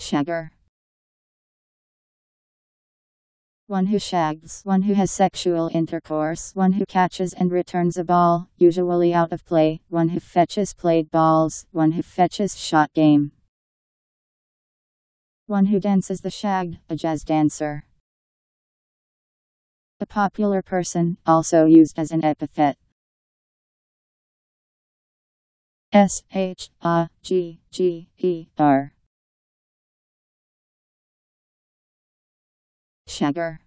Shagger. One who shags, one who has sexual intercourse, one who catches and returns a ball, usually out of play, one who fetches played balls, one who fetches shot game. One who dances the shag, a jazz dancer. A popular person, also used as an epithet. Shagger.